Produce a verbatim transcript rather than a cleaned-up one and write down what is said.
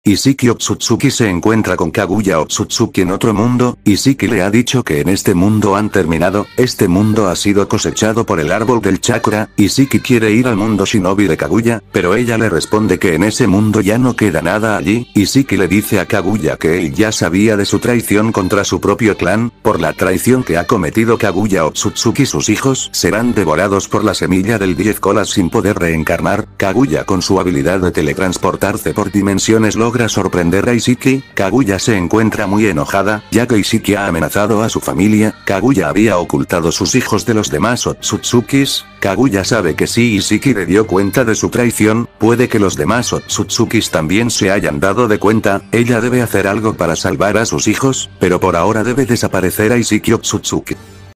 Isiki Otsutsuki se encuentra con Kaguya Otsutsuki en otro mundo. Isiki le ha dicho que en este mundo han terminado, este mundo ha sido cosechado por el árbol del chakra. Isiki quiere ir al mundo shinobi de Kaguya, pero ella le responde que en ese mundo ya no queda nada allí. Isiki le dice a Kaguya que él ya sabía de su traición contra su propio clan, por la traición que ha cometido Kaguya Otsutsuki, sus hijos serán devorados por la semilla del diez colas sin poder reencarnar. Kaguya, con su habilidad de teletransportarse por dimensiones, logra sorprender a Isiki. Kaguya se encuentra muy enojada, ya que Isiki ha amenazado a su familia. Kaguya había ocultado sus hijos de los demás Otsutsukis. Kaguya sabe que si Isiki le dio cuenta de su traición, puede que los demás Otsutsukis también se hayan dado de cuenta. Ella debe hacer algo para salvar a sus hijos, pero por ahora debe desaparecer a Isiki Otsutsuki.